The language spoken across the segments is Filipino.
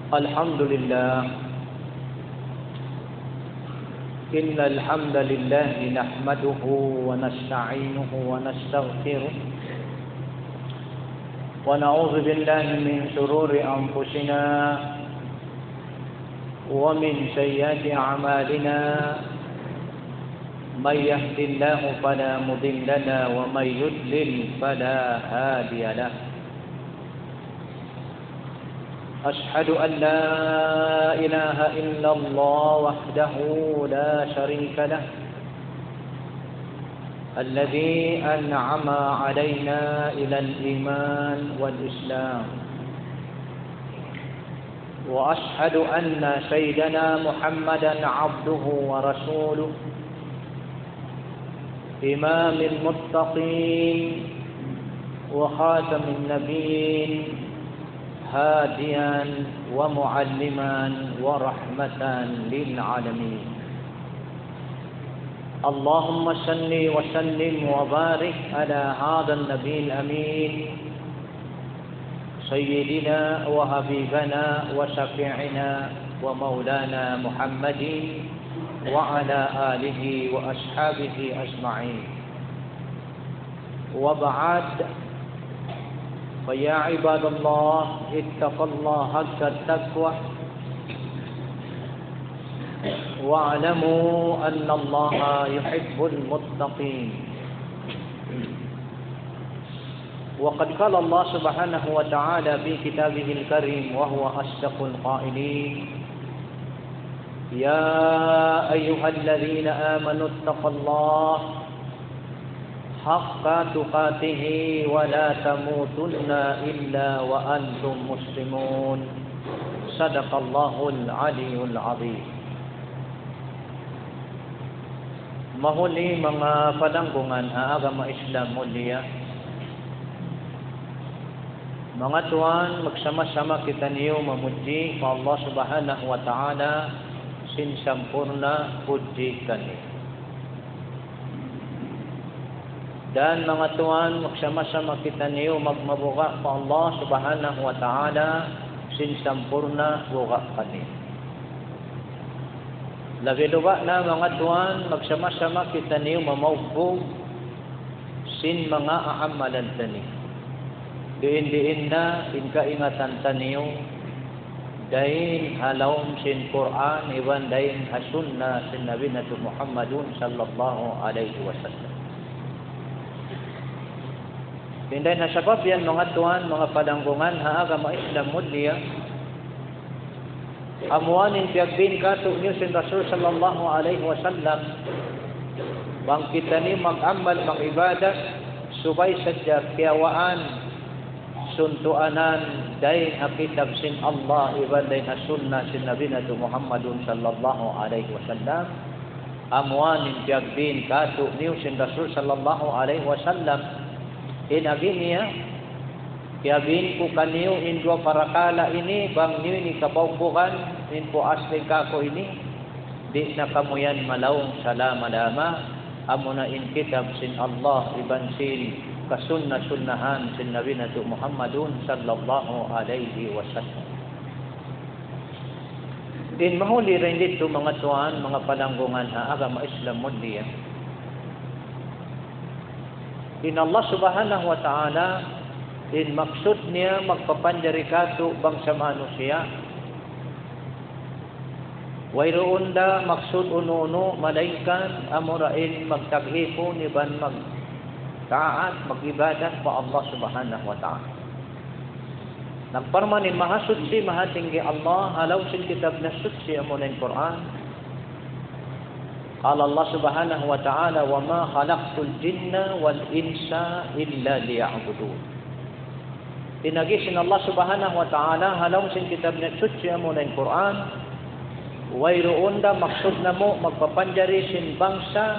الحمد لله إن الحمد لله نحمده ونستعينه ونستغفره ونعوذ بالله من شرور أنفسنا ومن سيئات أعمالنا من يهد الله فلا مضل له ومن يضلل فلا هادي له أشهد أن لا إله إلا الله وحده لا شريك له الذي أنعم علينا إلى الإيمان والإسلام وأشهد أن سيدنا محمدا عبده ورسوله إمام المتقين وخاتم النبيين هاديا ومعلما ورحمة للعالمين اللهم صل وسلم وبارك على هذا النبي الأمين سيدنا وحبيبنا وشفيعنا ومولانا محمد وعلى آله وأصحابه أجمعين وبعد فيا عباد الله اتقوا الله حق التقوى واعلموا أن الله يحب المتقين وقد قال الله سبحانه وتعالى في كتابه الكريم وهو أصدق القائلين يا أيها الذين آمنوا اتقوا الله حق تقاته ولا تموتن إلا وأنتم مسلمون صدق الله العلي العظيم. Mahuli mga padanggungan sa agama Islam mulia, mga tuan, magsama-sama kita niyo mamuji pa Allah subhanahu wa ta'ala sin sampurna puji kani. Dan mga tuan, magsama-sama kita niyo magmabuga pa Allah subhanahu wa ta'ala sin sampurna buga kani. Labi-luba na mga tuan, magsama-sama kita niyo mamawbog sin mga aamalan tani. Diin-diin na inkaingatan taniyo dahin halawm sin Quran iwan dahin hasunna sin Nabi Muhammadun sallallahu alaihi wasallam. Tinday na sabab yan mga tuan, mga padanggungan ha agama Islam mulia. Amuanin tiyagbin kato niyo sin Rasul sallallahu alaihi wasallam bang kita ni mag-amal, mag-ibadah subay sadya kiyawaan suntuanan dahin hakitab sin Allah iban dahin hasunna sin Nabi Muhammadun sallallahu alaihi wasallam. Amuanin tiyagbin kato niyo sin Rasul sallallahu alaihi wasallam inabi niya kiyabin ko kaniyo indwa parakala ini bang niyo ni kabawbukan in po asli kako ini di na kamuyan malawong salama-lama amuna in kitab sin Allah iban sin kasunna-sunnahan sin Nabi Muhammadun sallallahu alaihi wasallam. Din mahuli rin dito mga tuan, mga padanggungan sa agama Islam mulia. In Allah subhanahu wa ta'ala din maksud niya magpapanjari kato bangsa manusia. Wayroon da maksud uno-uno malaikan amurain magtaghipon iban magtaat magibadat pa Allah subhanahu wa ta'ala. Nagparmanin mahasud si mahatinggi Allah halaw sin kitab na sutsi amunin Quran. Qala Allah subhanahu wa ta'ala wa ma khalaqtul jinna wal insa illa liya'budun. Tinagisin Allah subhanahu wa ta'ala halaw sin kitab na sutsi amunin Quran. Wayroon da maksud na mo magpapanjari sin bangsa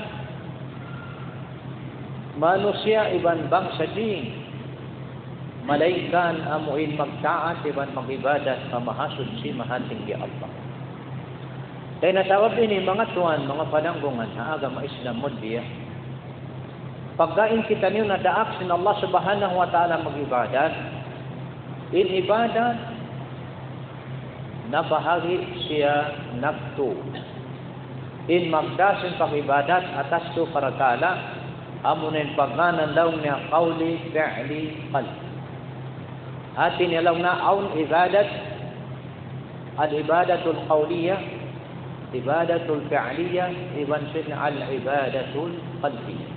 manusia iban bangsa din malaikan amuin magtaat iban magibadat pamahasud si mahatinggi Allah. Dahil nasawab ini mga tuan, mga padanggungan sa agama Islam mulia. Pagkain kita niyo nadaak sin Allah subhanahu wa ta'ala mag-ibadat, in ibadat, na bahagi siya nagtu. In magdasin pakibadat atas tu parakala amunin pagnanan daw niya qawli fi'li qalb. Hati niya lang na aun ibadat al-ibadatul qawliyah, ibadatul fi'liyah, iban siya al-ibadatul qalbiyah.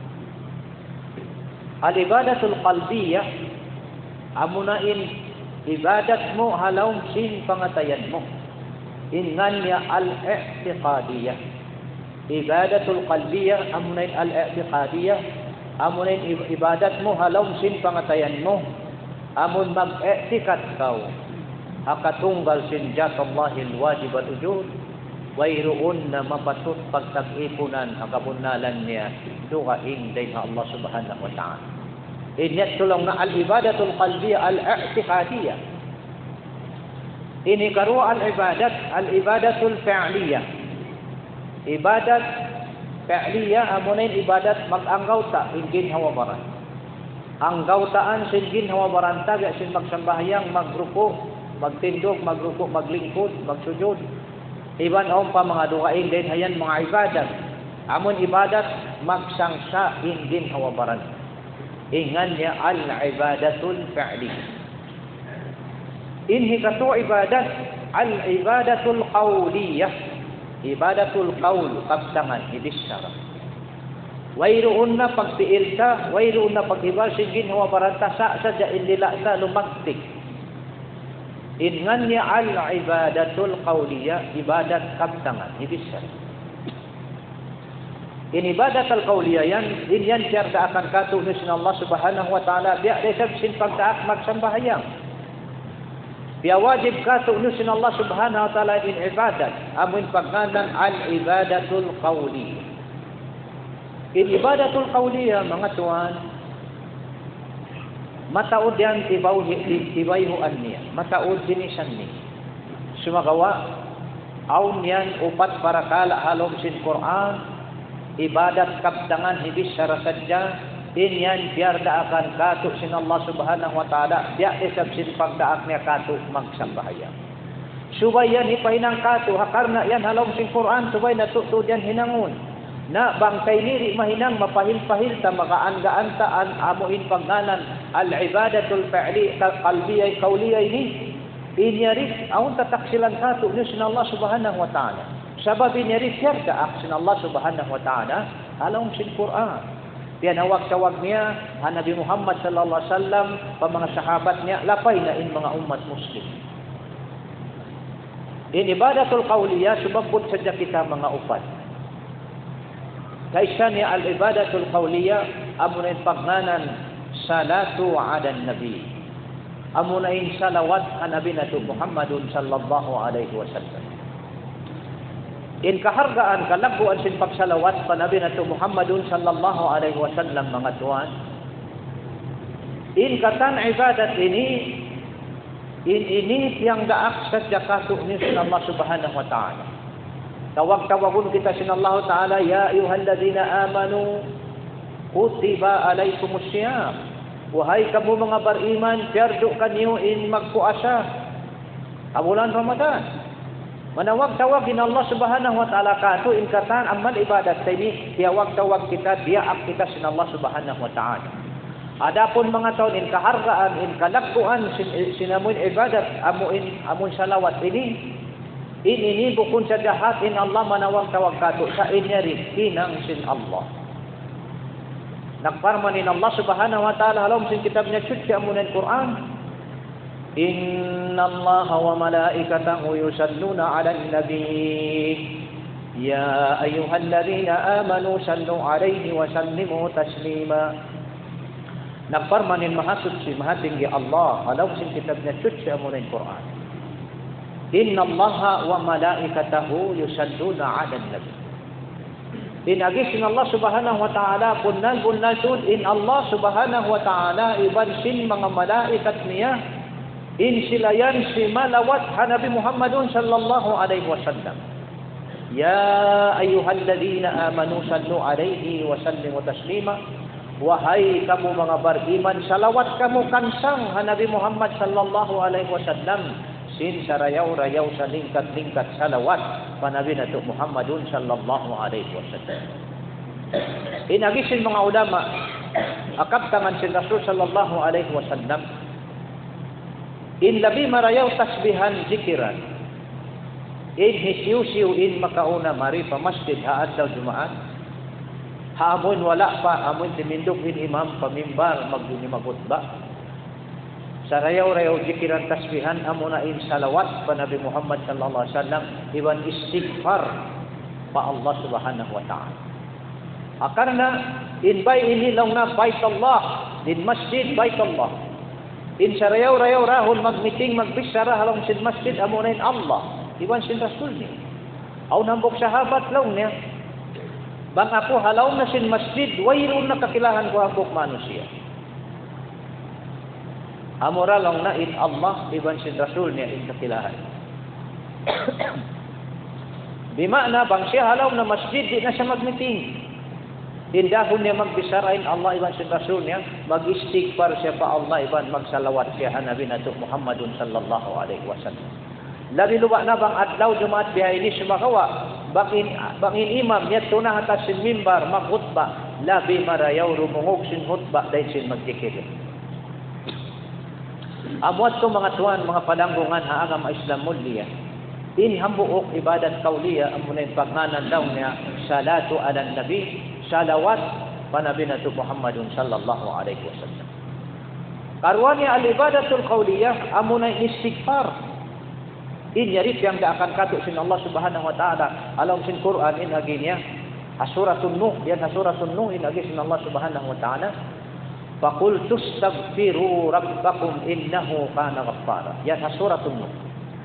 Al-ibadatul qalbiyah amunain ibadat mo halawm sin pangatayan mo. Ingan niya al-i'tiqadiyah. Ibadatul qalbiyah amunain al-i'tiqadiyah, amunain ibadat mo halawm sin pangatayan mo. Amun mag-i'tiqad kau akatunggal sin jatallahil wajib al-ujud wayroon na mapatut pagtag-ipunan akabunalan niya dugaing day na Allah subhanahu wa ta'ala. Inyat tulong na al-ibadatul qalbiyah al-i'tiqadiyah. Ini karu al-ibadatul fi'liyah. Ibadat fi'liyah amunin ibadat mag-anggaw ta ingin hawabaran. Anggaw taan singin hawabaran ta biya sin magsambahyang, magruko, magtindog, magruko, maglingkod, magsujud. Iban ang pa mga dukain din hayan mga ibadat. Amun ibadat magsangsa ingin hawabaran. Ingan niya al-ibadatul fi'liyah. Inhi katu ibadat al-ibadatul qawliyah. Ibadatul qawl kabtangan hidisara. Wayroon na pagpiil ta, wayroon na pag-ibal sigin hawabaran ta sa sadya indila sa lumagtik. Ingan niya al-ibadatul qawliyah, ibadat kabtangan hidisara. In ibadat al-qawliyah yan siya akan katunis ng Allah subhanahu wa ta'ala biya desab sin pagtaak magsambahayang. Biya wajib katunis ng Allah subhanahu wa ta'ala in ibadat amun pagnanan al-ibadatul qawliyah. In ibadatul qawliyah mga tuan mataod yan tibayhuan niya, mataod dinisan niya. Sumagawa aun yan upat parakala halom sin Quran, ibadat kabtangan hibis sarasadya, inyan biar daakan katu sin Allah subhanahu wa ta'ala, biya isab sin pagdaak niya katu magsambahaya. Subay yan hipahinang katu, hakarna yan halom sin Quran, subay natutud yan hinangun. Na bangkay niri mahinang mapahil-pahil ta makaanggaan ta an amuin pagnanan al-ibadatul fi'li qalbiyah qawliyah ini inyaris aun tataksilan katu ni sin Allah subhanahu wa ta'ala. Sabab inyaris yarda aksin Allah subhanahu wa ta'ala along sin Quran. Diyan hawag-tawag niya ang Nabi Muhammad sallallahu alaihi wasallam pa mga sahabat niya lapay na in mga umat muslim. In ibadatul qawliyah subabot sadya kita mga upat. Kaisa niya al-ibadatul qawliyah amunain pagnanan salatu ala nabi. Amunain salawat an Nabi nato Muhammadun sallallahu alaihi wasallam. In kahargaan kalaguan sin pagsalawat pa Nabi nato Muhammadun sallallahu alaihi wasallam mga tuan. In katan ibadat ini yang daak sa jakatu ni Allah subhanahu wa ta'ala. Tawag-tawagun kita sin Allah ta'ala, ya ayyuhalladzina amanu kutiba alaikumus siyam. Wahai kamu mga beriman, perdo kanyo in magpuasa. Bulan Ramadan. Manawag-tawagin Allah subhanahu wa ta'ala kato in katan amal ibadat sa ini, tiyawag-tawag kita, diaak kita sin Allah subhanahu wa ta'ala. Adapun mga taon in kahargaan, in kalagkuan, sinamun ibadat, amun salawat ini, ini bukun sa dahat in Allah manawag-tawag kato sa inyari hinang sin Allah. Nagparman in Allah subhanahu wa ta'ala halom sin kitab niya suci amunan Quran. Inna Allah wa malaikatahu yusalluna 'alan nabi. Ya ayyuhalladzina amanu sallu 'alaihi wa sallimu taslima. Nagparman in mahasuci mahatinggi Allah halom sin kitab niya suci amunan Quran. Inna Allah wa malaikatahu yusalluna 'alan nabi. Inagis in Allah subhanahu wa ta'ala bunal tun in Allah subhanahu wa ta'ala iban sin mga malaikat niya in sila yan si malawat Nabi Muhammadun sallallahu alaihi wasallam. Ya ayyuhalladzina amanu sallu alaihi wa sallimu taslima. Wahai kamu mga beriman, salawat kamu kansang Nabi Muhammad sallallahu alaihi wasallam. sin sarayaw-rayaw sa lingkat-lingkat salawat panabi nato Muhammadun sallallahu alaihi wasallam. Inagisin mga ulama akabtangan si Rasul sallallahu alaihi wasallam in labi marayaw tasbihan zikiran in hisiu-siu in makauna mari pa masjid haad daw Jumaat haamon wala pa amon timindog in imam pamimbar magduni magutba sarayaw-rayaw zikiran tasbihan amuna in salawat pa Nabi Muhammad sallallahu alaihi wasallam iwan istighfar pa Allah subhanahu wa ta'ala akarna in bay inilaw na baitullah in masjid baitullah in sarayaw-rayaw rahon magmeeting magbisara halong sin masjid amuna in Allah iwan sin Rasul ni aw nambok sahabat law niya bang ako halaw na sin masjid wayron na kakilahan ko akok manusia amora lang na in Allah iwan sin Rasul niya in kakilahan bimakna bang siya halaw na masjid di na siya magmeeting indahon niya magbisara in Allah iwan sin Rasul niya mag-istighfar siya pa Allah iwan magsalawat siya Nabi nato Muhammadun sallallahu alaihi wasallam labi luwa na bang adlaw Jumaat bihay ni sumakawa bangin imam niya tunah atas sin mimbar maghutba labi marayaw rumungog sin hutba dahil sin magkikiri amwat ko mga tuwan mga padanggungan haagam Islam mulia in hambuok ibadat kauliya amunay pagnanan daw niya salatu ala nabi salawat panabi nato Muhammadun sallallahu alaihi wasallam karwan niya al-ibadatul qauliyah amunay istighfar in yarif yang akan katuk sin Allah subhanahu wa ta'ala alam sin Quran in aginya Suratun Nuh yan Suratun Nuh in agi sin Allah subhanahu wa ta'ala faqul tastaghfiru rabbakum innahu kana ghaffara yan Suratun Nuh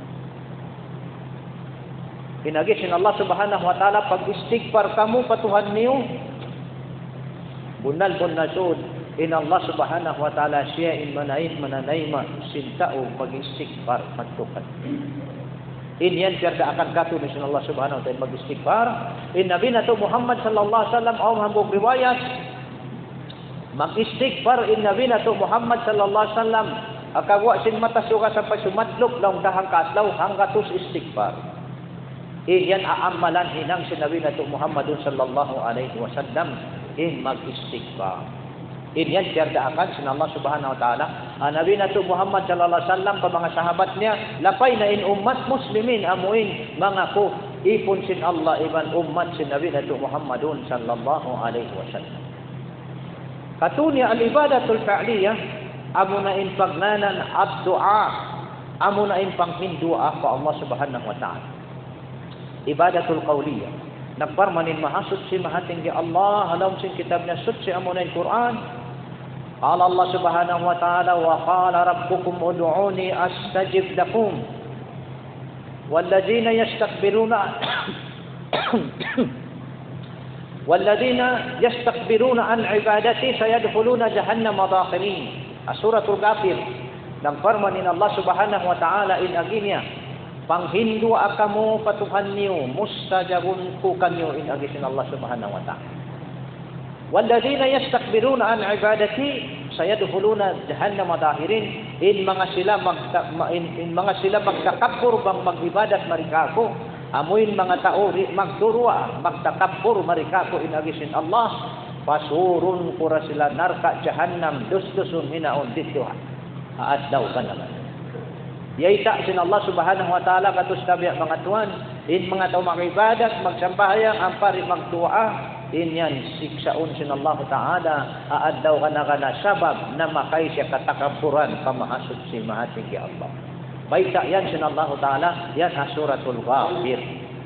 in agi sin Allah subhanahu wa ta'ala pag istighfar kamu patuhan niyo bunal sud in Allah subhanahu wa ta'ala siya in mananayma sintao pag istighfar patukan in yan perda akan katu ni Allah subhanahu wa ta'ala mag-istighfar in Nabi nato Muhammad sallallahu alaihi wasallam aw hambog riwayat mag-istighfar in Nabi nato Muhammad sallallahu alaihi wasallam akagwa sin mata suga sampai sumadlok lang dahang kaadlaw hanggatus istighfar in yan aamalan hinang si Nabi nato Muhammad sallallahu alaihi wasallam in mag-istighfar in yan perda akan sin Allah subhanahu wa ta'ala Nabi nato Muhammad sallallahu alaihi wasallam pa mga sahabat niya lapay na in ummat muslimin amuin mga ko ipon sin Allah iban ummat sin Nabi nato Muhammadun sallallahu alaihi wasallam katunya al-ibadatul fa'liyah amuna in pagnanan ad-du'a amuna in panghindua pa Allah subhanahu wa ta'ala ibadatul qawliyah nagparmanin mahasud si mahating di Allah alam sin kitab niya sutsi amuna in Quran قال الله سبحانه وتعالى وقال ربكم ادعوني استجب لكم والذين يستكبرون عن عبادتي سيدخلون جهنم داخرين سورة الغافر nang firman in Allah subhanahu wa ta'ala in aginya panghindu akamu patuhan niyo mustajabun ku kanyo in agisin Allah subhanahu wa ta'ala والذين يستكبرون عن عبادتي سيدخلون جهنم داخرين in mga sila magtakabbur bang mag-ibadat marikako amuin mga tao magturwa magtakabbur marikako in agisin Allah pasurun pura sila narka jahannam dus-dusun hinaon dito adlaw kanaman yaita sin Allah subhanahu wa ta'ala katus tabi mga tuan in mga tao mag-ibadat magsampahayang ampari magtuwa inyan siksaon sin Allah Ta'ala aaddaw kana sabab na makay siya katakaburan pamahasud si mahating ki Allah baita yan sin Allah Ta'ala yan Suratul Ghafir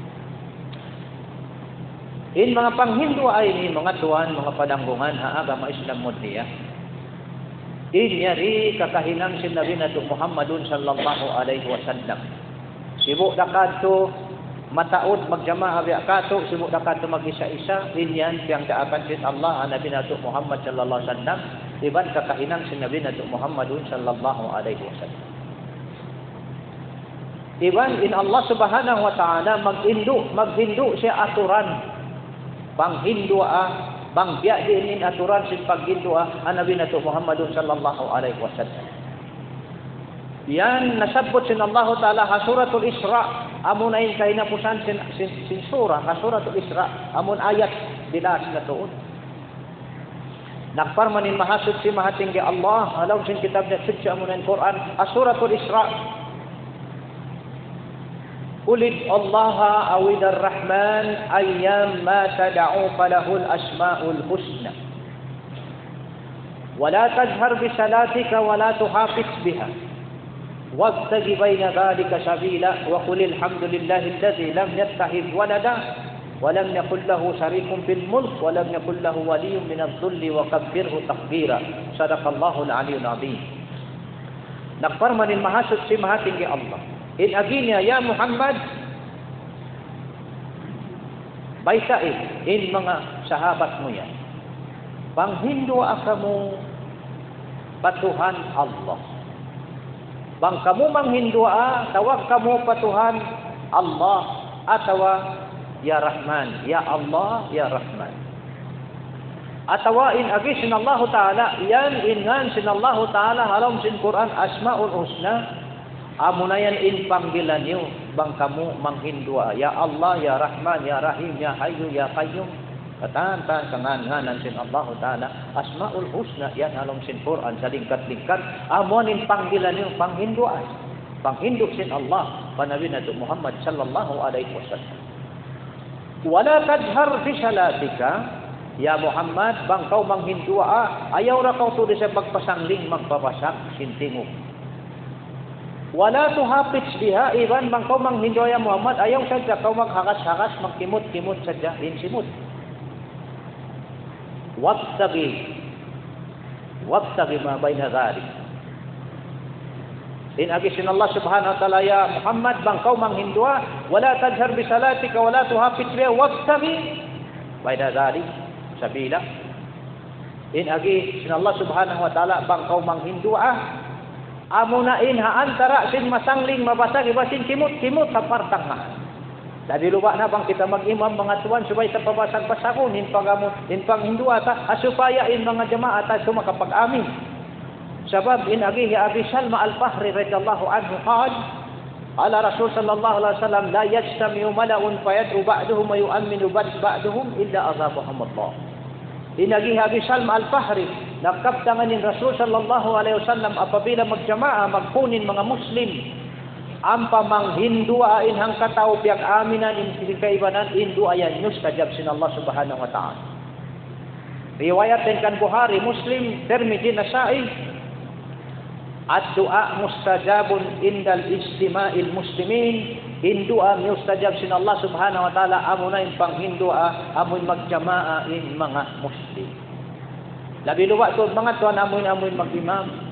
in mga panghindu ay ni mga tuan mga padanggungan agama Islam mulia in yari kakahinang sin Nabi nato Muhammadun sallallahu alaihi wasallam sibuk dakadto mataod magjamaah biya kato sibuk dakadto mag-isa-isa inyan siyang daakan sin Allah Nabi nato Muhammad sallallahu alaihi wasallam iban kakahinang sin Nabi nato Muhammadun sallallahu alaihi wasallam iban in Allah subhanahu wa ta'ala maghindu siya aturan panghindu bangbiya din aturan sin paghindu Nabi nato Muhammadun sallallahu alaihi wasallam Yan nasabot sin Allah Ta'ala hasuratul Isra. Amun ayin kahinapusan sin surah hasuratul Isra. Amun ayat dilas na tuon. Nakparmanin mahasud si mahatinggi Allah. Alam sin kitab na sudya amun ayin Quran. Hasuratul Isra. Ulid Allah awidar Rahman ayyam ma tada'u falahul asma'ul husna. ولا تجهر بصلاتك ولا تحافظ بها وابتغ بين ذلك سبيلا وقل الحمد لله الذي لم يتخذ ولدا ولم يكن له شريك في الملك ولم يكن له ولي من الذل وكبره تكبيرا صدق الله العلي العظيم. Nagparman in mahasud si mahatinggi Allah. In aginya ya Muhammad baitain in mga sahabat mo yan. Panghindo akamu patuhan Allah. Bang kamu manghindua tawag kamu patuhan Allah atawa ya Rahman, ya Allah, ya Rahman. Atawa in agi sin Allah Ta'ala yan ingan sin Allah Ta'ala halam sin Quran asmaul husna amunayan in panggilan niyo bang kamu manghindua ya Allah, ya Rahman, ya Rahim, ya Hayyu, ya Qayyum. Katan-tan kangan-nganan sin Allah Ta'ala asmaul husna yan halong sin Quran sa lingkat-lingkat amonin panggilan yung panghinduan panghindu sin Allah panabi na Muhammad sallallahu alaihi wasallam. Wala tajhar fi salatika ya Muhammad bang kau manghindua ayaw ra kau tuloy sa pagpasangling magpapasak sin tingog. Wala tuhapits biha iban bang kau manghindua ya Muhammad ayaw sadya kau maghakas-hakas magkimot-kimot sadya in simut. Wabtaghi ma baina dhalik. In agisin Allah subhanahu wa ta'ala ya Muhammad bang kau manghindua wala tajhar bi salatika wala tuhafit biha wabtaghi baina dhalik sabila. In agisin Allah subhanahu wa ta'ala bang kau manghindua amunain ha antara sin masangling mabasag ibasin kimot-kimot sa partang. Dadi lupa na bang kita mag-imam mga tuan supaya sa pabasag-pasakon in panghindua ta supaya in mga jamaah ta sumakapag-amin. Sabab in agi Salma al-Fahri radhiyallahu anhu qala ala Rasul sallallahu alaihi wasallam la yajtami'u mala'un fayad'u ba'duhum wa yu'minu ba'duhum illa azabahum Allah. In agi Salma al-Fahri nakaptangan ni Rasul sallallahu alaihi wasallam apabila magjamaah magpunin mga Muslim ang pamanghindua in hang katao biag aminan in kaibanan indu ayan news kajab sin Allah subhanahu wa ta'ala. Riwayat din kan Bukhari, Muslim, Tirmidzi, Nasa'i. Ad-du'a mustajabun indal istima'il muslimin. Indua mustajab sin Allah subhanahu wa ta'ala amuna in panghindua amun magjamaa in mga Muslim. Labi luwa to mga tuan amun mag-imam.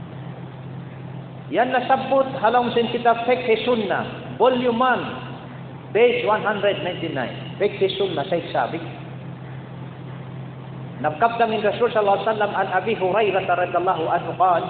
Yan nasabot halong sin kitab Fiqh Sunnah, Volume 1, page 199. Fiqh Sunnah say sabi. Nabkabda min Rasul sallallahu alaihi wasallam an Abi Hurairah radhiyallahu anhu qala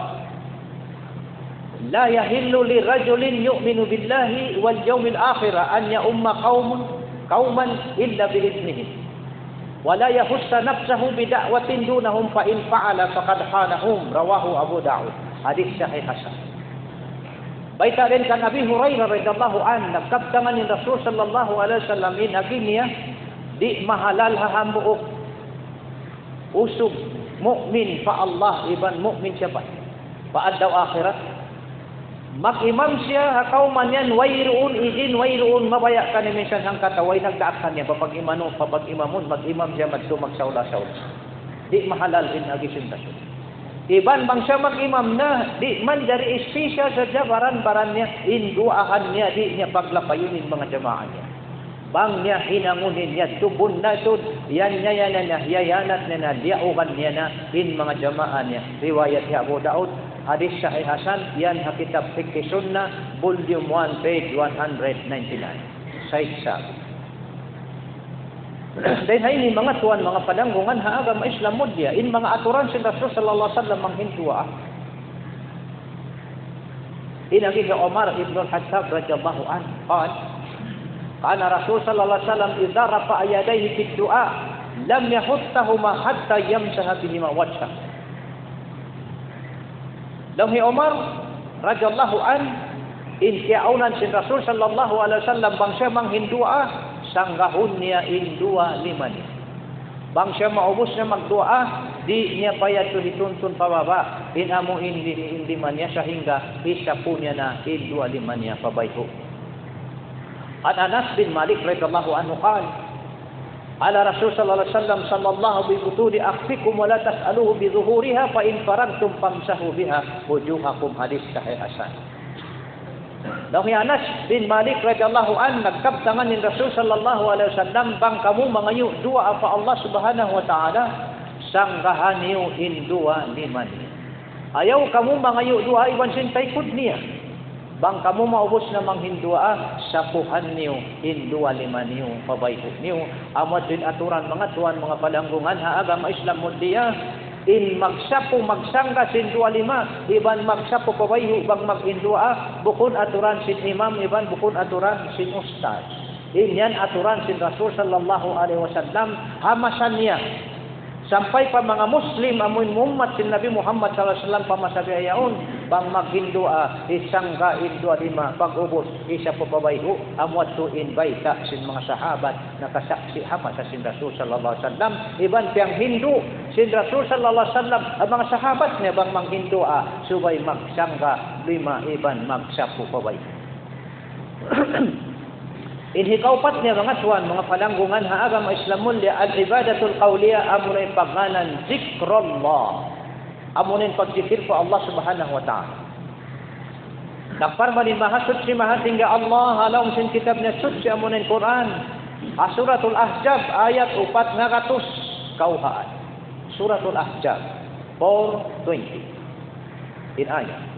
la yahillu li rajulin yu'minu billahi wal yawmil akhir an ya'umma qauman illa bi idnihi wa la yahussa nafsahu bi da'watin dunahum fa in fa'ala faqad khanahum rawahu Abu Dawud. Hadis sahih hasan. Baita rin kan Abi Hurairah radhiyallahu anhu nagkabtangan ni Rasul sallallahu alaihi wasallam in aginya di mahalal hahambuok usub mukmin fa Allah iban mukmin siya pa paad daw akhirat mag-imam siya hakaw man yan wayruun idin wayruun mabaya ka ni minsan hang kataway nagdaakan niya papag-imamun mag-imam siya magsawla-sawla di mahalal in agisun Rasul. Iban bang siya mag-imam na, di man dari espisya sa baran-baran niya, induahan niya, di niya paglapayunin mga jamaah niya. Bang niya hinangunin niya, tubun na ito, yan yayanat na diauhan niya na, in mga jamaah niya. Riwayat ni Abu Daud, hadis Sahih Hasan, yan kitab Fiqh Sunnah, Volume 1, page 199. Sahih sabi. Dahil ini mga tuan, mga padanggungan ha agama Islam mo dia in mga aturan si Rasul sallallahu alaihi wasallam manghindua. Inagi ka Umar ibn al-Khattab radhiyallahu anhu qala kana Rasul sallallahu alaihi wasallam idza rafa'a yadayhi fi du'a lam yahuttahuma hatta yamsaha bihima wajha. Lamhi Umar radhiyallahu an in kiaunan sin Rasul sallallahu alaihi wasallam bang siya manghindua sanggahun niya indua liman. Bang siya maubos na magdua di niya payat dituntun pababa inamo indi man niya sehingga isa po niya na indua liman niya pabayho. At Anas bin Malik radhiyallahu anhu qala ala Rasul sallallahu alaihi wasallam sallallahu bi butuni akhfikum wa la tas'aluhu bi zuhuriha fa in faragtum famsahu biha wujuhakum, hadis sahih hasan. Daw ni Anas bin Malik radhiyallahu an nagkabtangan ni Rasul sallallahu alaihi wasallam bang kamu mangayu dua apa Allah subhanahu wa taala sanggahan niyo indua liman. Ayaw kamu mangayu dua iban sintay kud niya. Bang kamu maubos na manghindua sapuhan niyo indua liman niyo pabayho niyo amad din aturan mga tuan mga palanggungan ha agama Islam mudiya in magsapo magsangga sin dua lima iban magsapo pabayho bang magindua bukod aturan sin imam iban bukod aturan sin ustaz. Inyan aturan sin Rasul sallallahu alaihi wasallam hamasan niya sampai pa mga Muslim amun umat sin Nabi Muhammad sallallahu alaihi wasallam pamasabihayaon bang maghindua isangga indua lima pag-ubos isa po pabayho amwat to invite sin mga sahabat nakasaksi hama sa sin Rasul sallallahu alaihi wasallam iban piyang Hindu sin Rasul sallallahu alaihi wasallam ang mga sahabat niya bang manghindua subay magsangga lima iban magsapo pabayho. Inhikaupat niya mga tuan, mga palanggungan ha agama Islam mulia al-ibadatul qawliya amunin paghanan zikrullah. Amunin pagzikir po Allah subhanahu wa ta'ala. Nagparma ni mahasud si mahatingga Allah halong sin kitab niya suci amunin Quran. Suratul Ahzab ayat 400 kauhaan. Suratul Ahzab 4:20. In ayat.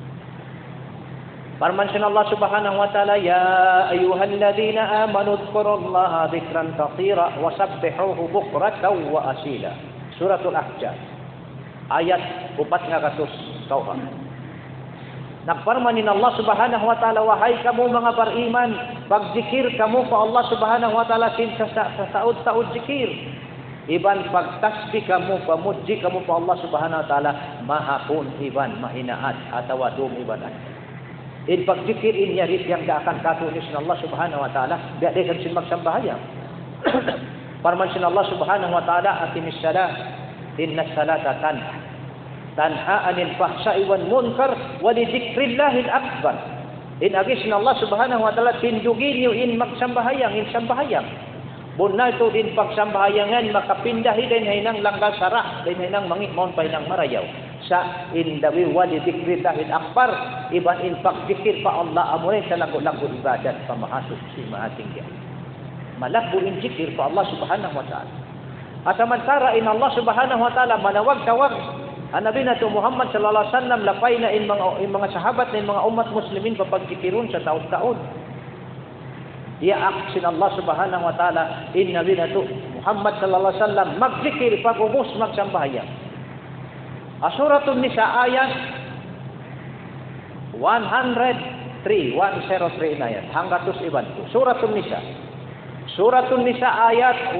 Firman Allah subhanahu wa ta'ala, ya ayyuhalladzina amanu dzkurullaha dzikran katsira wa sabbihuhu bukratan wa asila. Suratul Ahzab ayat 400 kauhan. Nagfarman Allah subhanahu wa ta'ala, wahai kamu mga beriman, pagzikir kamu pa Allah subhanahu wa ta'ala sin sa saud-saud zikir. Iban pagtasbih kamu, pamuji kamu pa Allah subhanahu wa ta'ala, mahapun iban mahinaat atau dum ibadat. In pagzikir in yarit yang akan katulis ng Allah subhanahu wa ta'ala biya dekan sin magsambahayang. Parman sin Allah subhanahu wa ta'ala aqimis salat inna salata tanha anil fahsya'i wal munkar wa li dzikrillahil akbar. In agis ng Allah subhanahu wa ta'ala tindugin niyo in magsambahayang in sambahayang. Bunna ito din pagsambahayangan makapindahi din hinang langgal sarah din hinang mangikmon pa hinang marayaw. Sa indawi wali dzikrillahil akbar iban in pagzikir pa Allah amunin sa lagu-lagu ibadat pamahasud si maatingga. Malakbo in zikir pa Allah subhanahu wa ta'ala. At samantara in Allah subhanahu wa ta'ala manawag-tawag ang Nabi nato Muhammad sallallahu alaihi wasallam lapay na in mga sahabat na in mga umat muslimin papagzikirun sa taon-taon. Iyaak sin Allah subhanahu wa ta'ala in Nabi nato Muhammad sallallahu alaihi wasallam magzikir pag-ubos magsambahayan. Suratul Nisa ayat 103 ayat hanggang tus iban po. Suratul Nisa ayat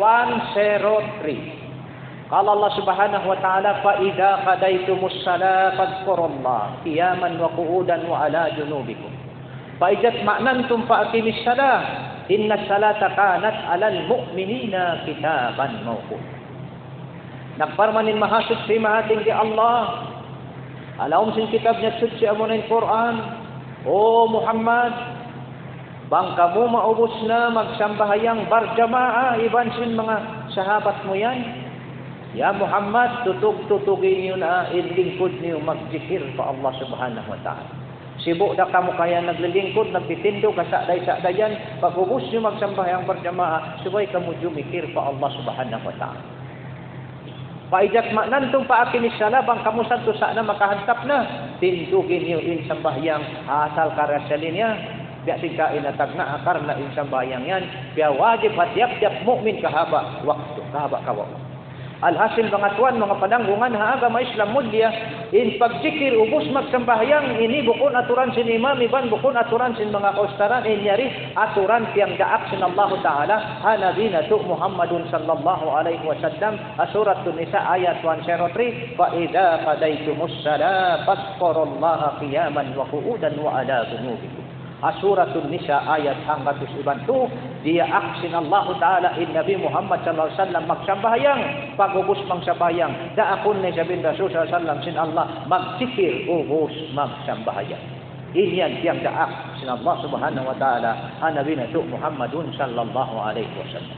103. Qala Allah subhanahu wa ta'ala fa idza qadaytumus salata fadhkurullaha qiyaman wa qu'udan wa ala junubikum fa idza ma'nantum fa aqimis salah innas salata kanat 'alal mu'minina kitaban mawquta. Nagparmanin mahasud si mahating di Allah. Alawam sin kitab niya suci amunin Quran. O Muhammad, bang kamu maubos na magsambahayang barjamaah iban sin mga sahabat mo yan. Ya Muhammad, tutug-tutugin niyo na ilingkod niyo magjikir pa Allah subhanahu wa ta'ala. Sibo na kamu kaya naglilingkod, nagtitindo, kasaday-sadayan, pag-ubos niyo magsambahayang barjamaah, subay kamu jumikir pa Allah subhanahu wa ta'ala. Paijat maknantong paakinis salabang kamu santo sana makahantap na tindugin niyo in sambahyang asal karasalin niya biya singkain na tagna akar na in sambahyang yan biya wajib hatiap-tiap mukmin kahaba waktu kahaba kawa Alhasil mga tuan, mga pananggungan ha agama Islam mulia, in pagzikir ubos magsambahyang ini bukon aturan sin imam iban bukon aturan sin mga kaustaran inyari aturan tiyang daak sin Allah Taala ha nabi na tu Muhammadun sallallahu alaihi wasallam surat An-Nisa ayat 103 fa idza qadaytumus salat fadhkurullaha qiyaman wa qu'udan wa ala junubikum. Suratul Nisa ayat 101 dia aksin Allah Ta'ala in Nabi Muhammad sallallahu alaihi wasallam magsambahyang pagubos magsambahyang daakon ni sabin Rasul sallallahu alaihi wasallam sin Allah magsikir ubos magsambahyang inyan tiyang daak sin Allah subhanahu wa ta'ala an Nabi Nabi Muhammadun sallallahu alaihi wasallam.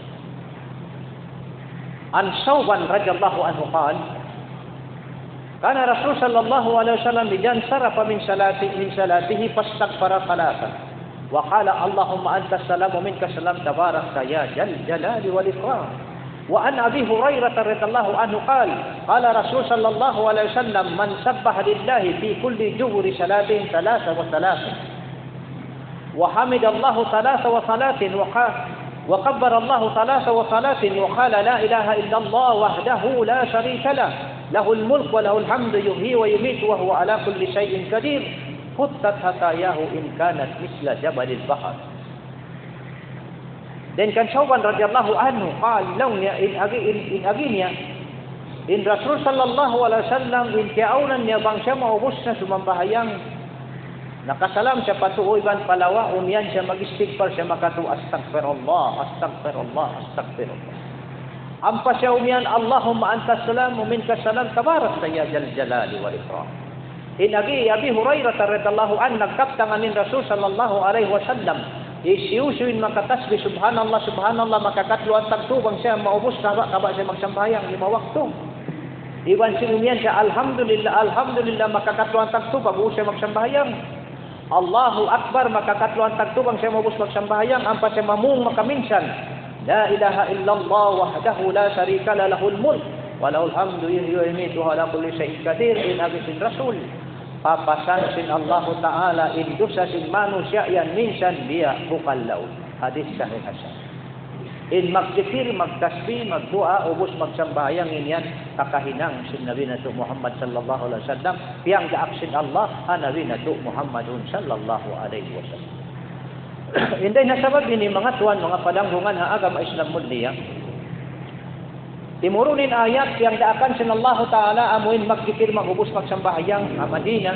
An Sauban radhiyallahu anhu qala كان رسول صلى الله عليه وسلم إذا انصرف من صلاته فاستغفر ثلاثا وقال اللهم أنت السلام ومنك السلام تبارك يا ذا الجلال والإكرام. وعن أبي هريرة رضي الله عنه قال قال رسول صلى الله عليه وسلم من سبح لله في كل جبر صلاة 33 وحمد الله 33 وكبر الله 33 وقال لا إله إلا الله وحده لا شريك له الملك وله الحمد يحيي ويميت وهو على كل شيء قدير خطت خطاياه إن كانت مثل جبل البحر. Dan kan Sauban radhiyallahu anhu qala lawnya in aginya in Rasul sallallahu alaihi wasallam in kiaunan niya bangsa maubos na sumampahayang nakasalam siya patuoy ban palawa umyan siya mag-istighfar siya makatu astaghfirullah astaghfirullah astaghfirullah. Ampa siya umiyan, Allahumma anta salam wa minka salam tabarak ya jal jalali wal ikram. Inagi Abi Hurairah radhiyallahu anhu nagkaptangan ni Rasul sallallahu alaihi wasallam isiusuin makatasbih subhanallah subhanallah makakatluan tagtubang siya maubos kaba siya magsambayang 5 waktu. Iwan si umiyan siya alhamdulillah alhamdulillah makakatluan tagtubang siya magsambayang. Allahu akbar makakatluan tagtubang siya maubos magsambayang ampa siya mamung makaminsan. لا إله إلا الله وحده لا شريك له الملك وله الحمد يحيي ويميت وهو على كل شيء قدير in agisin Rasul papasan sin Allah Ta'ala in dosa sin manusia yan minsan dia bukallaw hadis sahih hasan in magzikir magtasbih magdua ubos magsambayang inyan kakahinang sin Nabi Nabi Muhammad sallallahu alaihi wasallam piyang daaksin Allah Nabi Nabi Muhammadun sallallahu alaihi wasallam. Inday nasabab ini mga tuan, mga padanggungan ha agama Islam mulia. Timurunin ayat yang daakan sin Allah Ta'ala amuin magzikir magubos magsambahyang ha Madina.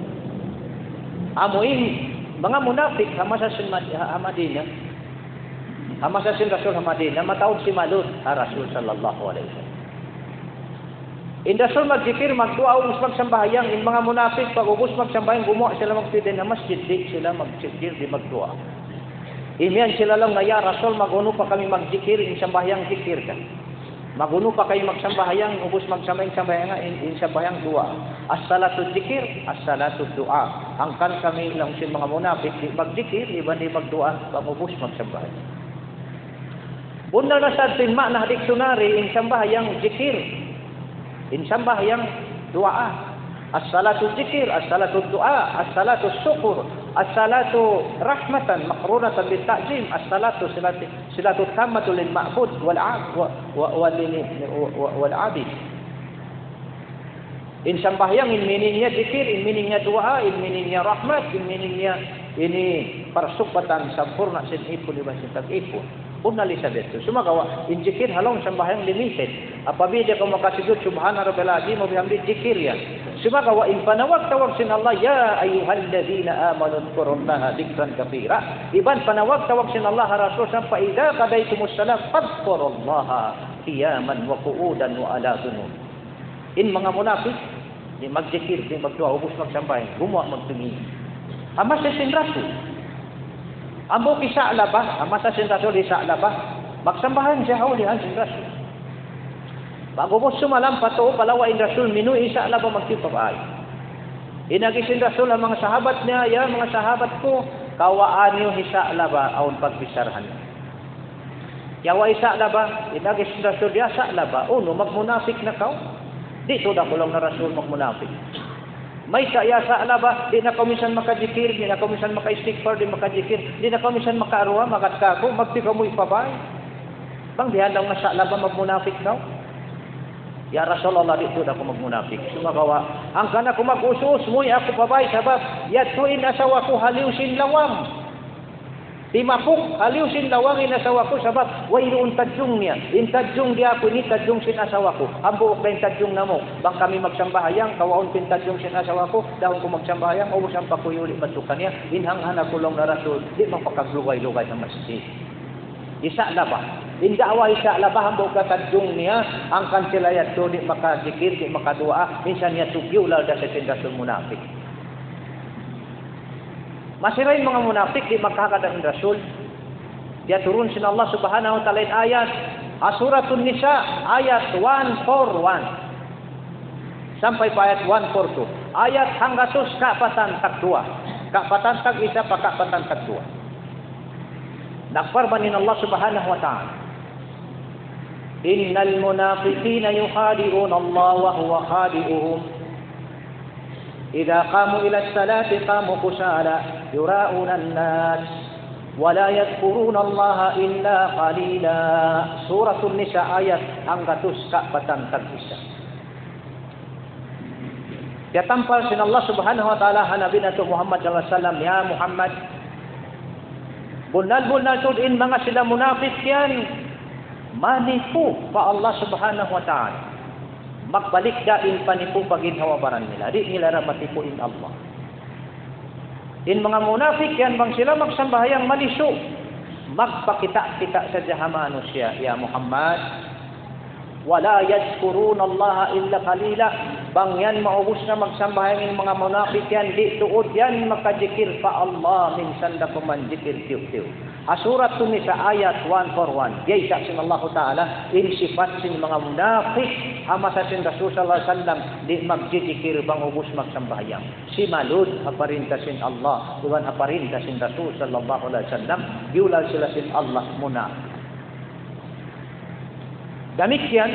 Amuin mga munafik ha masa sin Madina. Ha masa sin Rasul ha Madina matawag si Malut ha Rasul sallallahu alaihi wasallam. In Rasul magzikir magdua ubos magsambahyang in mga munafik pag ubos magsambahyang gumawa sila magpidin na masjid di sila magzikir di magdua. Imian sila lang na ya Rasul maguno pa kami magzikir in sambahyang zikir ka. Maguno pa kayo magsambahyang ubos magsambahyang in sambahyang dua. As-salatu zikir, as-salatu du'a. Angkan kami lang sin mga munafik di magzikir iban di magdua pag-ubos magsambahyang. Bunda na sa tin makna dictionary in sambahyang zikir. In sambahyang du'a. As-salatu zikir, as-salatu du'a, as-salatu syukur, as-salatu rahmatan maqrunatan bil ta'zim, as-salatu silatu tammatu lil ma'bud wal 'abid. In sambahyang in meaningnya zikir, in meaningnya doa, in meaningnya rahmat, in meaningnya ini persupatan sempurna sin ipun di basa tag-ipun. Una Elizabeth. Sumagawa, in zikir halong sambahyang limited. Apabila kau makasujud subhana rabbil azim wa bihamdi zikir yan. Sumagawa in panawag-tawag sin Allah ya ayyuhalladzina amanu dzkurullaha dzikran katsira. Iban panawag-tawag sin Allah Rasul fa idza qadaytumus salat fadhkurullaha qiyaman wa qu'udan wa ala junub. In mga munafik di magzikir di magdua ubos magsambahyang gumawa magtungi. Ama sa sin Rasul ambo kisa labah, amasa sin Rasul isa labah, magsambahan siya ulihan sin Rasul. Bago po sumalam pato palawain Rasul minu isa labah magtipabay. Inagi sin Rasul ang mga sahabat niya, ya mga sahabat ko, kawaan niyo isa labah aun pagpisarhan. Yawa isa labah, inagi sin Rasul dia sa labah, uno magmunafik na kau. Dito da kulong na Rasul magmunafik. May saya sa alaba, di na komisan makadikir, di na komisan maka-istighfar, di makadikir, di na komisan makaarwa, makatkako, magtika mo ipabay. Bang dihan lang na sa alaba magmunafik daw. Ya Rasulullah dito na ko magmunafik. Sumagawa, ang kana ko mag-usus mo ako pabay sabab yatuin asawa ko haliusin lawang. Timapok haliusin lawang inasawa ko sabab wayroon tadyong niya. Intadyong dia ko ni tadyong sin asawa ko. Ambo ok tadyong namo. Bang kami magsambahayang kawaon pin tadyong sin asawa ko. Dahon ko magsambahayang ubos ang pakuyuli batukan niya. Inhang-hana kulong na Rasul. Di mapakaglugay-lugay ng masjid. Isa na ba? Inda away sa labah ang buka tadyong niya ang kansilayat to di makadikir, di makadua, minsan niya tugyo lalo sa sindasul munafik. Masirain mga munafik di makakadang rasul. Dia turun sin Allah Subhanahu wa taala ayat Suratul Nisa ayat 141 sampai pa ayat 142. Ayat hanggatus kapatan takdua. Kapatan tag isa pa kapatan takdua. Nakfarmanin Allah Subhanahu wa taala Innal munafiqina yukhadi'una Allah wa huwa khadi'uhum idza qamu ila as-salati qamu kusala yura'una an-nas wa la yadhkuruna Allah illa qalila. Suratul Nisa ayat hanggatus kapatan tag-isa. Ya tampal sin Allah Subhanahu wa taala Nabi Muhammad sallallahu alaihi wasallam, ya Muhammad, bunal-bunal tudin mga sila munafik yan. Manipu pa Allah Subhanahu wa ta'ala. Magbalik dain panipu paginhawabaran nila. Di nila ramatipuin Allah. In mga munafik yan, bang sila magsambahayang maliso. Magpakita-kita sa jahamano siya, ya Muhammad. Wala yadhkuruna Allah illa qalila. Bang yan maubos na magsambahayang mga munafik yan. Di tuod yan makadikir pa Allah. Minsan na kumandikir tiyo-tiyo. Surat Nisa ayat 141. Yaysa sin Allah Ta'ala in sifat sin mga munafik ama sa sin Rasul sallallahu alaihi wasallam di magjidikir bang ubos magsambayang. Si malud aparinta sin Allah, bukan aparinta sin Rasul sallallahu alaihi wasallam, diulal sila sin Allah munafik. Demikian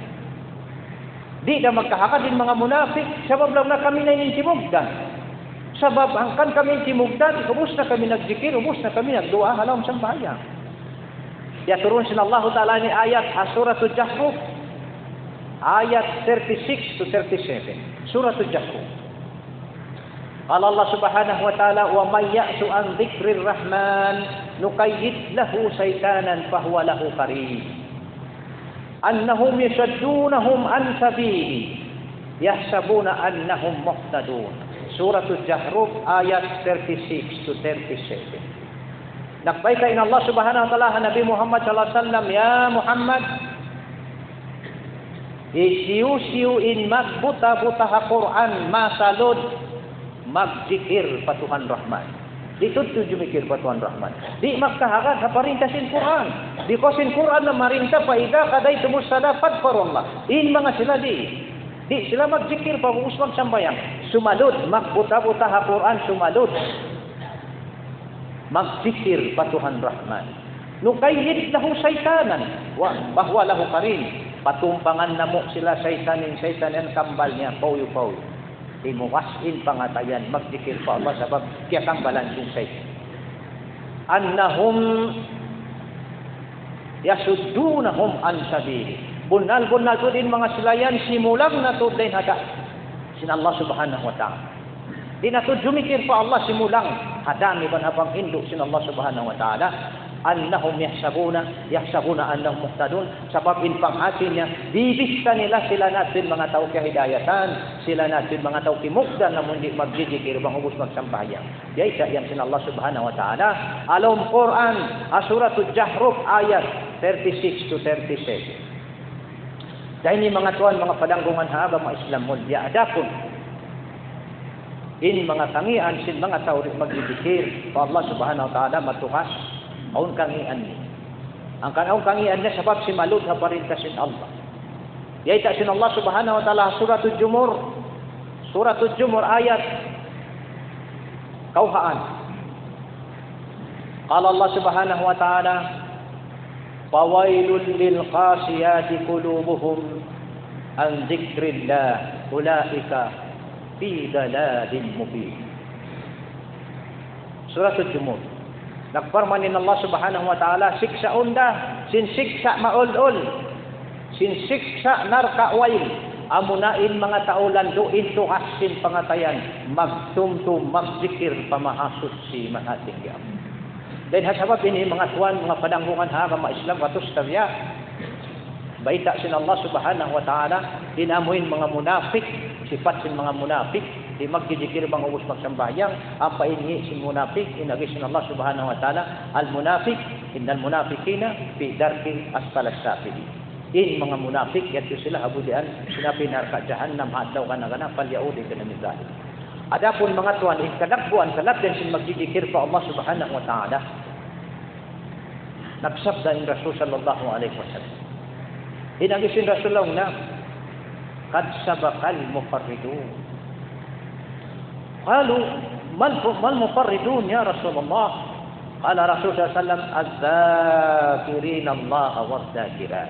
di na magkahakad din mga munafik sabab lang na kami na inintimugdan. Sabab angkan kami timugdan, ubos na kami nagzikir, ubos na kami nagdua halam sambayang. Ya turun sin Allah Ta'ala ni ayat Suratul Jahruf ayat 36 to 37. Suratul Jahruf. Allah Subhanahu wa Ta'ala, wa may ya'su an dzikrir rahman nuqayyid lahu shaytanan fahuwa lahu qarin. Annahum yashaddunahum an sabili yahsabuna annahum muhtadun. Suratul Jahruf ayat 36 to 37. Nakbaita in Allah Subhanahu wa taala Nabi Muhammad sallallahu alaihi wasallam, ya Muhammad, isiu-siu in magbuta-buta Quran masalud magzikir patuhan Rahman. Dito jumikir patuhan Rahman. Di magkahagad sa parintasin Quran. Di ko sin Quran na marinta pa ida kaday tumusala fadfarullah. In mga sila di sila magzikir pa uswag sambayang. Sumalud, magbuta-buta ha Quran, sumalud. Magzikir patuhan Rahman. Nukayyid lahu saytanan, bahwa lahu qarin. Patumpangan namo sila saytanin kambal niya, pauyo-pauyo. Imuwasin pangatayan, magzikir pa Allah sabab kaya kambalan yung saytan. Annahum yasuddunahum an sabili. Bunal-bunal to din mga silayan simulang na to din hada sin Allah Subhanahu wa ta'ala. Di na to jumikir pa Allah simulang hada ni banabang induk sin Allah Subhanahu wa ta'ala. Annahum yahsabuna annahum muhtadun. Sabab in pangasin niya bibista nila sila natin mga tao kahidayatan, sila natin mga tao kimugdan na mundi magjidikir bang ubos magsambayang. Yaysa yan sin Allah Subhanahu wa ta'ala. Alam Quran Suratul Jahruf ayat 36 to 37. Dahil ni mga tuan, mga padanggungan haba, mga Islam mo, adapun. In mga tangian, sin mga tao rin magdidikir, pa Allah Subhanahu wa ta'ala matukas, aun kangian ni. Ang kanaong kangian niya, sabab si malud ha parinta sin Allah. Yaita sin Allah Subhanahu wa ta'ala, Suratul Jumur, ayat, kauhaan. Qala Allah Subhanahu wa ta'ala, fawailul lil qasiyati qulubuhum an dzikrillah ulaika fi dalalin mubin. Suratul Jumur. Nagfarmanin Allah Subhanahu wa ta'ala siksa unda sin siksa maul-ul sinsiksa narka wail, amunain mga tao landuin to hasin pangatayan, magtumtum magzikir pamahasud si mahating Diab. Dan hasabab ini mga tuan, mga padanggungan agama Islam katus tabya. Baita sin Allah Subhanahu wa taala inamuin mga munafik, sifat sin mga munafik, di magdikir bang ubos magsambayang, apa ini sin munafik, inagi sin Allah Subhanahu wa taala, al munafik, innal munafiqina fi darki asfal as-safili. In mga munafik yaitu sila abudian sinabi narka jahannam hadaw kana fal yaudi kana min zalik. Adapun mga tuan kadakbuan salat dan sin magdikir pa Allah Subhanahu wa taala. Nagsabda in Rasul sallallahu alaihi wasallam. Inagisin Rasulullah na kad sabaqal mufarridun. Qalu mal mufarridun ya Rasulullah? Qala Rasul sallallahu alaihi wasallam az-zakirin Allah waz-zakirat.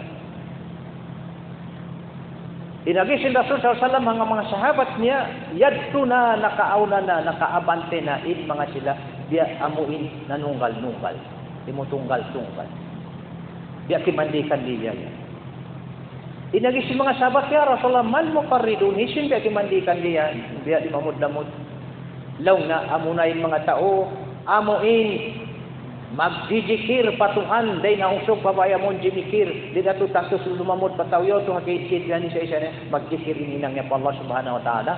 Inagisin Rasul sallallahu alaihi wasallam mga sahabat niya yadtuna nakaunana nakaabante na in mga sila dia amuin nanunggal-nunggal. Timutunggal-tunggal. Dia kimandikan dia. Inagi si mga sahabat ya Rasulullah mal mufarridun hisin biya kimandikan dia biya di mamud-damud law na amunain mga tao amuin magdijikir patuhan day na usog babaya mon jimikir di datu tantos lumamud patawyo to hakikit gani sa isa magdikir ininang niya pa Allah Subhanahu wa taala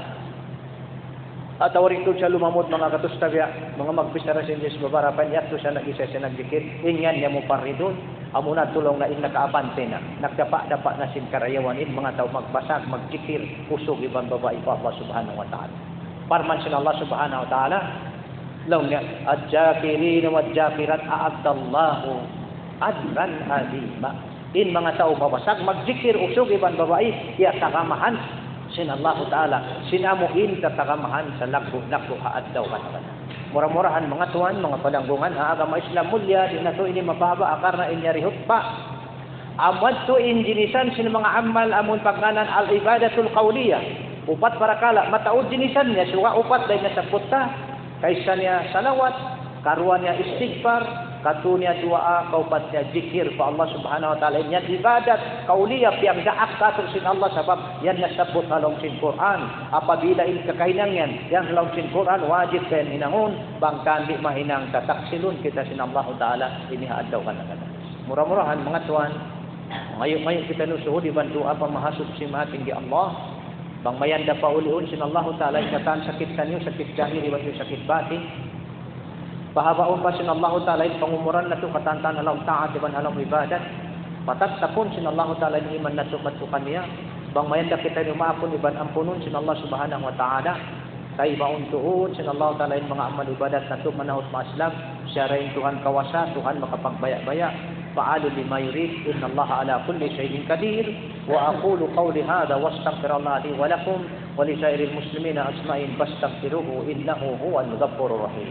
at awrito siya lumamud mga katustabya mga magpisara sa Diyos babarapan yato siya nag-isa siya nagdikir inyan niya mufarridun amuna tulong na in nakaabante na nagdapa-dapa na sin karayawan in mga tao magbasag magdikir usog ibang babae pa Allah Subhanahu wa taala parman sin Allah Subhanahu wa taala law niya ad-jakirin wa ad-jakirat a'adallahu adran azima in mga tao mabasag magdikir usog ibang babae ya takamahan sin Allah taala sinamuin tatagamahan sa lakbo-lakbo haaddaw kana. Murah-murahan mga tuan, mga padanggungan agama Islam mulya din nato ini mababa akar na inyarihot pa. Amad to injinisan sin mga amal amun pagnanan al ibadatul qauliyah. Upat para kala mataud jinisan niya suga upat day na saputta kaysa niya salawat, karuan niya istighfar, katunya doa kaupat niya zikir pa Allah Subhanahu wa taala niya ibadat qauliyah yang daak katur sin Allah sebab yan nasabut halong sin Quran apabila il kakainang yan yang halong sin Quran wajib kayan hinangon bangkan di mahinang tataksilun kita sin Allah taala ini haadaw kana. Murah-murahan mga tuan ngayon kita nusuhod dibantu apa mahasub si mating di Allah bang mayanda pa uliun sin Allah taala ikatan sakit kanyo sakit jahil iba't sakit batin pahabaon pa sin Allah taala in pangumuran nato katantan alam taat iban alam ibadat patatapon sin Allah taala ni iman nato matukan niya bang mayanda kita ni maapon iban ampunon sin Allah Subhanahu wa taala kay baon tuon sin Allah taala in mga amal ibadat nato manahos maaslam syarain Tuhan kawasa Tuhan makapagbaya-baya fa'alu lima yurid inna Allah ala kulli shay'in qadir wa aqulu qawli hadha wastaghfirullaha li wa lakum wa li sa'iril muslimina ajma'in fastaghfiruhu innahu huwal ghafurur rahim.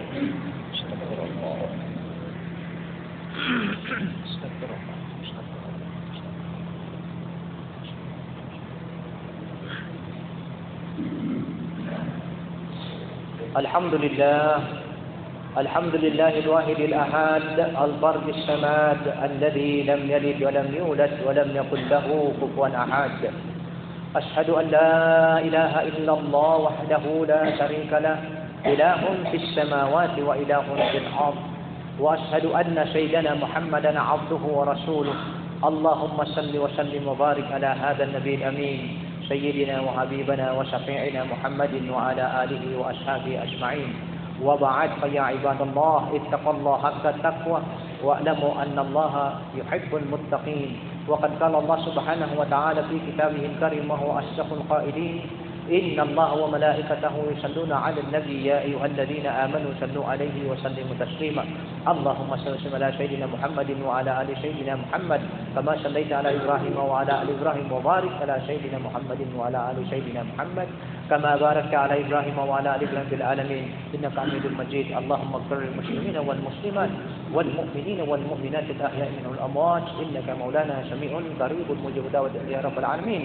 الحمد لله الواحد الأحد الفرد الصمد الذي لم يلد ولم يولد ولم يكن له كفوا أحد أشهد أن لا إله إلا الله وحده لا شريك له إله في السماوات وإله في الأرض وأشهد أن سيدنا محمدا عبده ورسوله اللهم صل وسلم وبارك على هذا النبي الأمين سيدنا وحبيبنا وشفيعنا محمد وعلى آله وأصحابه أجمعين وبعد فيا عباد الله اتقوا الله حق التقوى واعلموا أن الله يحب المتقين وقد قال الله سبحانه وتعالى في كتابه الكريم وهو أصدق القائلين إن الله وملائكته يصلون على النبي يا أيها الذين آمنوا صلوا عليه وسلموا تسليما اللهم صل وسلم على سيدنا محمد وعلى آل سيدنا محمد كما صليت على إبراهيم وعلى آل إبراهيم وبارك على سيدنا محمد وعلى آل سيدنا محمد كما باركت على إبراهيم وعلى آل إبراهيم في العالمين إنك حميد مجيد اللهم اغفر للمسلمين والمسلمات والمؤمنين والمؤمنات الأحياء منهم والأموات إنك مولانا سميع قريب مجيب دعوة يا رب العالمين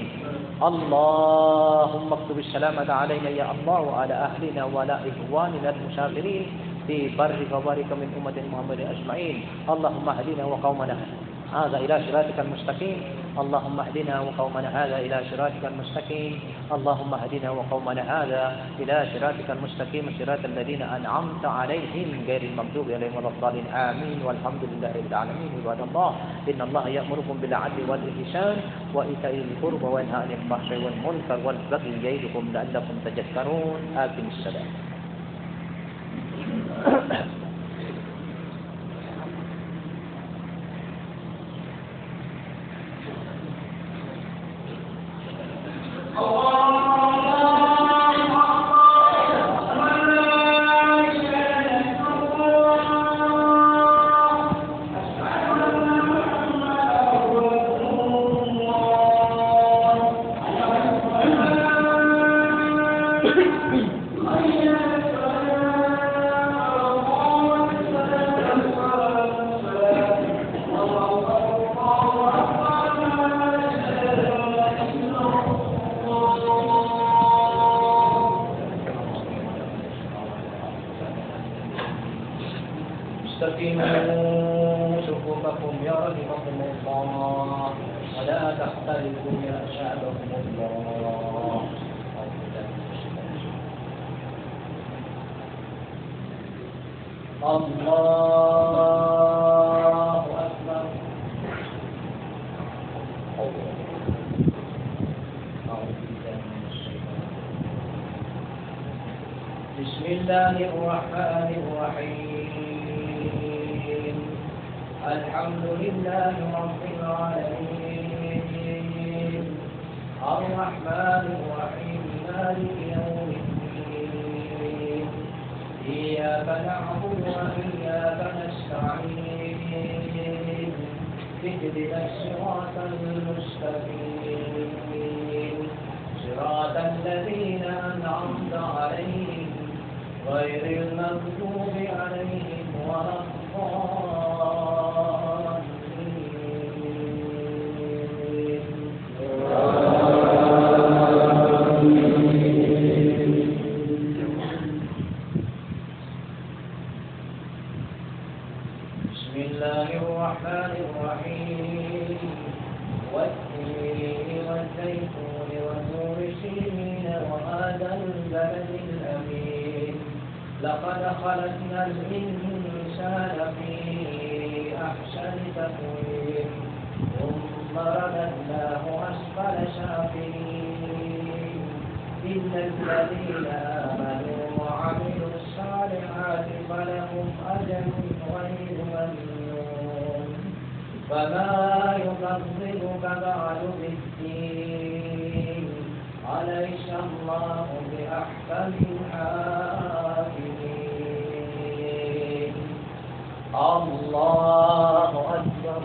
اللهم اكتب السلامة علينا يا الله وعلى أهلنا وعلى إخواننا المسافرين في برك وبارك من أمة محمد أجمعين اللهم اهدنا وقومنا هذا إلى صراطك المستقيم اللهم اهدنا وقومنا هذا إلى صراطك المستقيم. اللهم اهدنا وقومنا هذا إلى صراطك المستقيم صراط الذين أنعمت عليهم غير المغضوب عليهم ولا الضالين آمين والحمد لله رب العالمين. عباد الله إن الله يأمركم بالعدل والإحسان وإيتاء ذي القربى وينهى عن الفحشاء والمنكر والبغي يعظكم لعلكم تذكرون. أقم الصلاة. استقيموا صفوفكم يرحمكم الله ولا تختلفوا يرشدكم الله. الله أكبر. بسم الله الرحمن الرحيم. الحمد لله رب العالمين الرحمن الرحيم مالك يوم الدين إياك نعبد وإياك نستعين اهدنا الصراط المستقيم صراط الذين أنعمت عليهم غير المغضوب عليهم ولا بسم الله الرحمن الرحيم والتين والزيتون والنور سينين وهذا البلد الأمين لقد خلقنا الإنسان في أحسن تقويم ثم رددناه أسفل سافلين إلا الذين آمنوا وعملوا الصالحات فلهم أجر غير ممنون. فما يكذبك بعد بالدين أليس الله بأحكم الحاكمين. الله أكبر.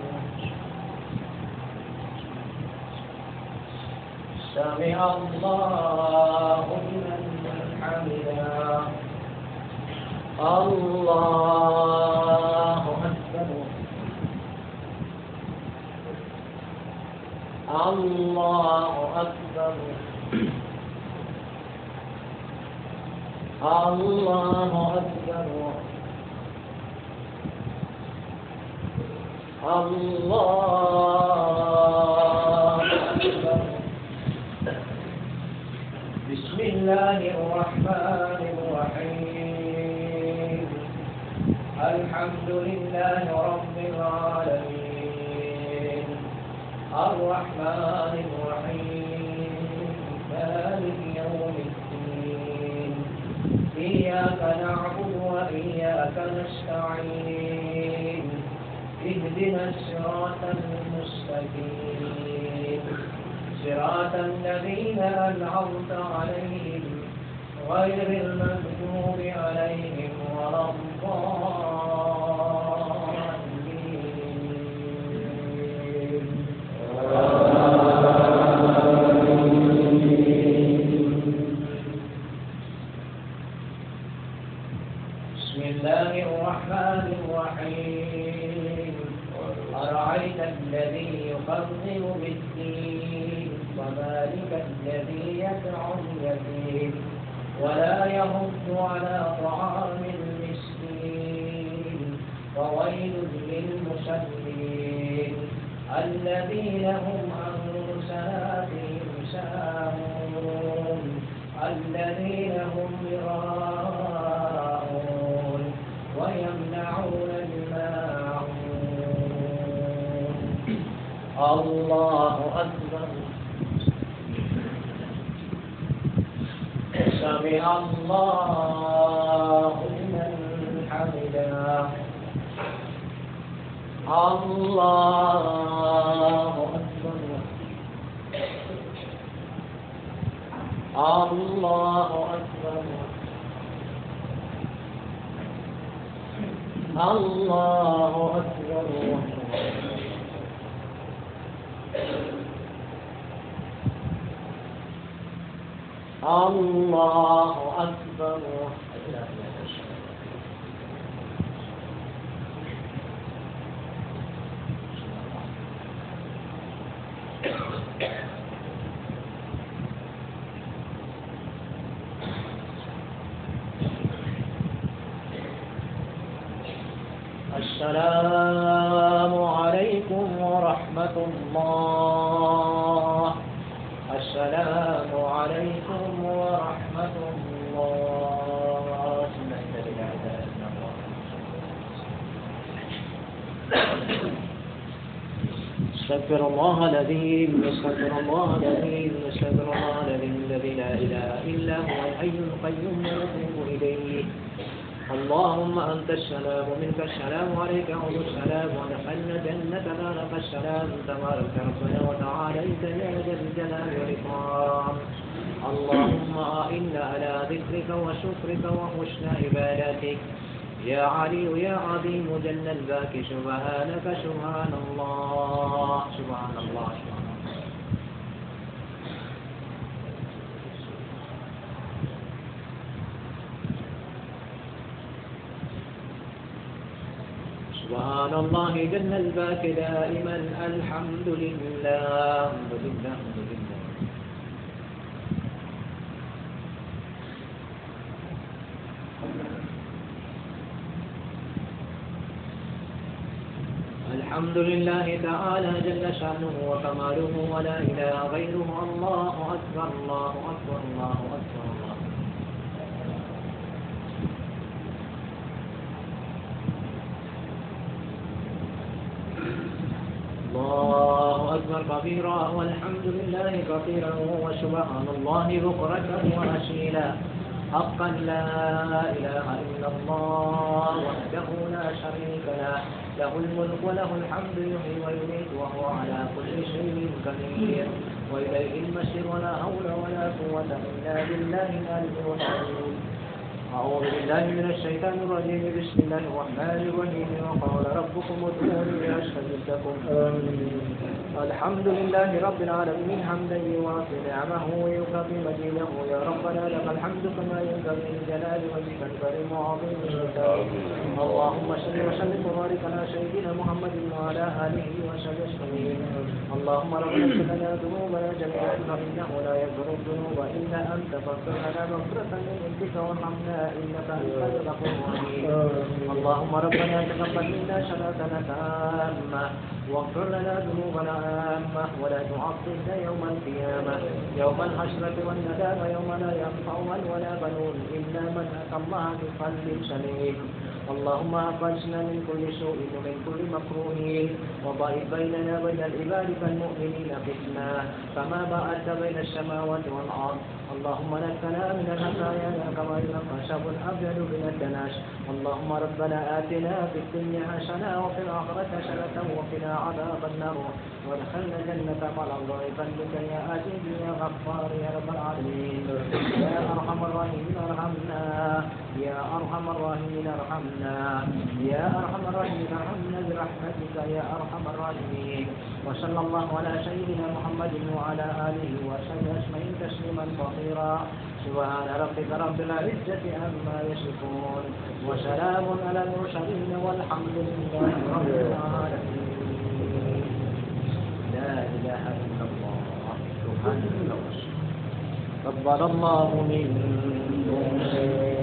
سمع الله لمن حمده. الله أكبر. الله أكبر. الله أكبر. الله أكبر. بسم الله الرحمن الرحيم الحمد لله رب العالمين الرحمن الرحيم مالك يوم الدين إياك نعبد وإياك نستعين اهدنا الصراط المستقيم صراط الذين أنعمت عليهم غير المغضوب عليهم ولا بسم الله الرحمن الرحيم أرأيت الذي يكذب بالدين فذلك الذي يدعو اليتيم ولا يرد على طعام المسكين فويل للمصلين الذين هم صلاتهم ساهون الذين هم يراءون ويمنعون الماعون الله أكبر سمع الله لمن حمده الله أكبر الله أكبر الله أكبر الله أكبر السلام عليكم ورحمة الله السلام عليكم ورحمة الله استغفر الله العظيم استغفر الله العظيم استغفر الله العظيم الذي لا إله إلا هو الحي القيوم ونتوب إليه اللهم أنت السلام ومنك السلام عليك يعود السلام ودخلنا جنة لك السلام تبارك ربنا وتعاليت يا ذا الجلال والإكرام اللهم إنا على ذكرك وشكرك وحسن عبادتك يا علي يا عظيم جل الباكي سبحانك سبحان الله سبحان الله سبحان الله جل الباكي دائما الحمد لله الحمد لله الحمد لله الحمد لله تعالى جل شأنه وكماله ولا إله غيره الله أكبر الله أكبر الله أكبر الله الله أكبر كبيرا والحمد لله كثيرا وسبحان الله بكرة وأصيلا حقا لا إله إلا الله وحده لا شريك له له الملك وله الحمد يحيي ويميت وهو على كل شيء قدير وإليه المصير ولا حول ولا قوة إلا بالله العلي العظيم أعوذ بالله من الشيطان الرجيم بسم الله الرحمن الرحيم وقال ربكم ادعوني أستجب لكم الحمد لله رب العالمين حمدا يوافي نعمه ويكفي مجيده يا ربنا لك الحمد كما ينبغي لجلال وجهك الكريم وعظيم سلطانك اللهم صل وسلم وبارك على سيدنا محمد وعلى آله وصحبه أجمعين اللهم ربنا اغفر لنا ذنوبنا جميعا فإنه لا يغفر الذنوب إلا أنت فاغفر لنا مغفرة من عندك وارحمنا إنك أنت الغفور الرحيم اللهم ربنا تقبل منا صلاتنا تامة واغفر لنا ذنوبنا عامة ولا تعطلنا يوم القيامة يوم الحشرة والندامة يوم لا ينفع مال ولا بنون إلا من أتى الله بقلب سليم اللهم أخرجنا من كل سوء ومن كل مكروه وضعف بيننا وبين العباد كالمؤمنين فتنة كما باعدت بين السماوات والأرض اللهم نكنا من الخطايا كما ينقى الثوب الأبيض من الدنس اللهم ربنا آتنا في الدنيا حسنة وفي الآخرة حسنة وقنا عذاب النار وادخلنا جنة مع الله فضلك يا عزيز يا غفار يا رب العالمين يا أرحم الراحمين ارحمنا يا أرحم الراحمين ارحمنا يا أرحم الراحمين ارحمنا برحمتك يا أرحم الراحمين وصلى الله على سيدنا محمد وعلى آله وصحبه أجمعين تسليما كثيرا سبحان ربك رب العزة عما يصفون وسلام على المرسلين والحمد لله رب العالمين لا إله إلا الله سبحان الله تقبل الله منكم